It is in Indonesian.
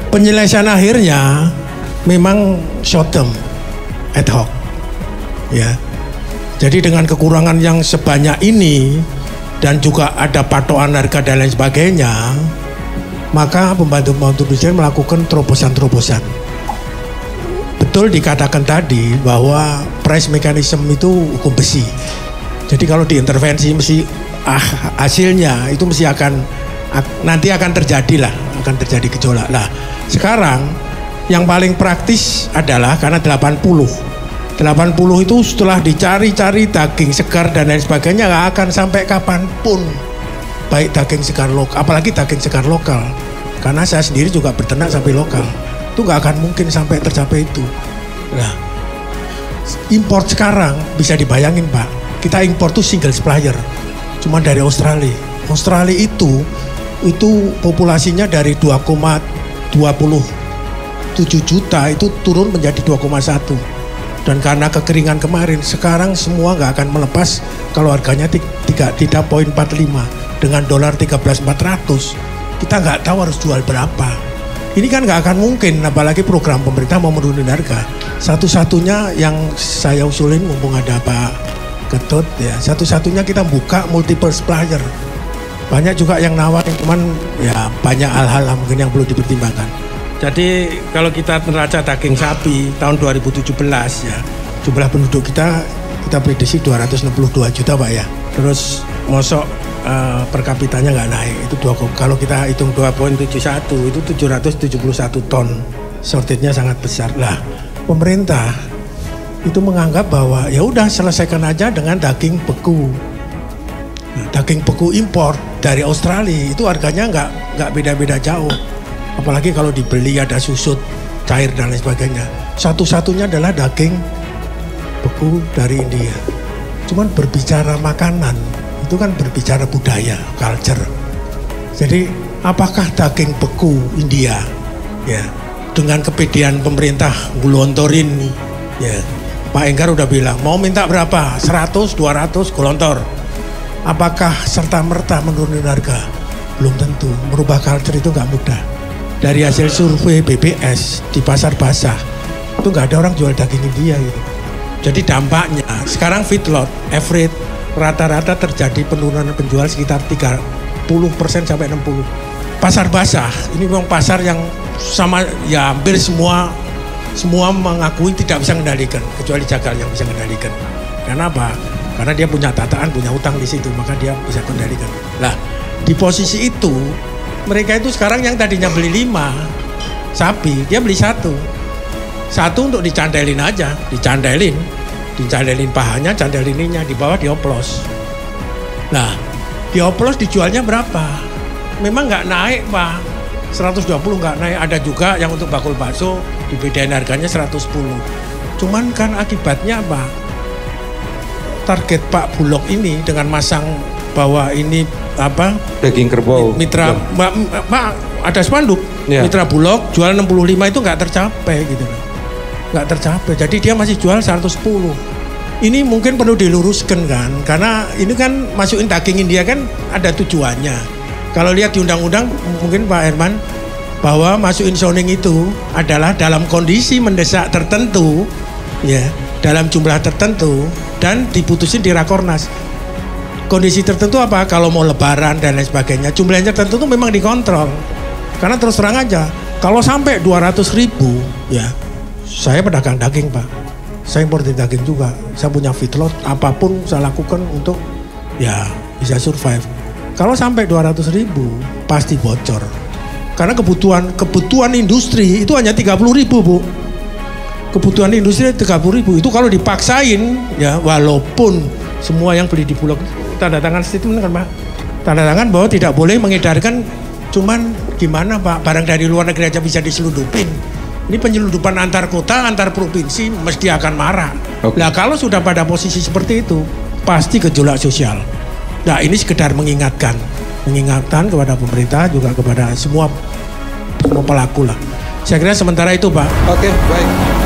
penyelesaian akhirnya memang short term, ad hoc, ya. Jadi dengan kekurangan yang sebanyak ini dan juga ada patokan harga dan lain sebagainya, maka pembantu-pembantu presiden melakukan terobosan-terobosan. Betul dikatakan tadi bahwa price mechanism itu hukum besi. Jadi kalau diintervensi mesti hasilnya itu mesti nanti akan terjadi gejolak. Nah, sekarang yang paling praktis adalah karena 80 itu setelah dicari-cari daging segar dan lain sebagainya nggak akan sampai kapanpun, baik daging segar lokal, apalagi daging segar lokal, karena saya sendiri juga berternak sapi lokal, itu nggak akan mungkin sampai tercapai itu. Nah, import sekarang bisa dibayangin Pak, kita import tuh single supplier, cuma dari Australia. Australia itu populasinya dari 2,27 juta itu turun menjadi 2,1. Dan karena kekeringan kemarin, sekarang semua nggak akan melepas kalau harganya 3,45 dengan dolar 13.400, kita nggak tahu harus jual berapa. Ini kan nggak akan mungkin, apalagi program pemerintah mau menurunin harga. Satu-satunya yang saya usulin, mumpung ada Pak Ketut, ya satu-satunya kita buka multiple supplier. Banyak juga yang nawarin, cuman ya banyak hal-hal mungkin yang perlu dipertimbangkan. Jadi kalau kita neraca daging sapi tahun 2017 ya, jumlah penduduk kita prediksi 262 juta Pak ya. Terus mosok per kapitanya nggak naik, itu kalau kita hitung 2,71 itu 771 ton. Shortage-nya sangat besar. Lah, pemerintah itu menganggap bahwa ya udah selesaikan aja dengan daging beku. Nah, daging beku impor dari Australia itu harganya nggak beda-beda jauh. Apalagi kalau dibeli ada susut, cair dan lain sebagainya. Satu-satunya adalah daging beku dari India. Cuman berbicara makanan, itu kan berbicara budaya, culture. Jadi apakah daging beku India, ya dengan kepedean pemerintah gelontorin, ya Pak Enggar udah bilang mau minta berapa, 100, 200 gelontor. Apakah serta-merta menurunin harga? Belum tentu. Merubah culture itu nggak mudah. Dari hasil survei BPS di pasar basah itu nggak ada orang jual daging India gitu. Jadi dampaknya sekarang feedlot average rata-rata terjadi penurunan penjual sekitar 30% sampai 60%. Pasar basah ini memang pasar yang sama ya, hampir semua mengakui tidak bisa mengendalikan, kecuali Jagal yang bisa mengendalikan. Karena apa? Karena dia punya tataan, punya utang di situ, maka dia bisa kendalikan. Lah, di posisi itu mereka itu sekarang yang tadinya beli 5 sapi, dia beli 1 untuk dicandelin aja, dicandelin pahanya, candelin ininya, di bawah dioplos. Nah, dioplos dijualnya berapa? Memang nggak naik Pak, 120 nggak naik. Ada juga yang untuk bakul bakso dibedain harganya 110. Cuman kan akibatnya apa? Target Pak Bulog ini dengan masang bahwa ini apa daging kerbau mitra Pak ada spanduk ya. Mitra Bulog jual 65 itu nggak tercapai gitu, nggak tercapai. Jadi dia masih jual 110. Ini mungkin perlu diluruskan kan, karena ini kan masukin daging India kan ada tujuannya. Kalau lihat di undang-undang mungkin Pak Herman bahwa masukin zoning itu adalah dalam kondisi mendesak tertentu, ya dalam jumlah tertentu dan diputusin di Rakornas. Kondisi tertentu apa? Kalau mau lebaran dan lain sebagainya, jumlahnya tertentu memang dikontrol. Karena terus terang aja, kalau sampai 200.000, ya saya pedagang daging Pak. Saya importir daging juga. Saya punya feedlot, apapun saya lakukan untuk ya bisa survive. Kalau sampai 200.000, pasti bocor. Karena kebutuhan industri itu hanya 30.000 Bu. Kebutuhan industri 30.000 itu kalau dipaksain, ya walaupun semua yang beli di Bulog tanda tangan statement kan Pak, tanda tangan bahwa tidak boleh mengedarkan, cuman gimana Pak, barang dari luar negeri aja bisa diselundupin. Ini penyelundupan antar kota, antar provinsi mesti akan marah. Nah kalau sudah pada posisi seperti itu, pasti gejolak sosial. Nah ini sekedar mengingatkan kepada pemerintah, juga kepada semua pelaku lah. Saya kira sementara itu Pak. Oke, baik.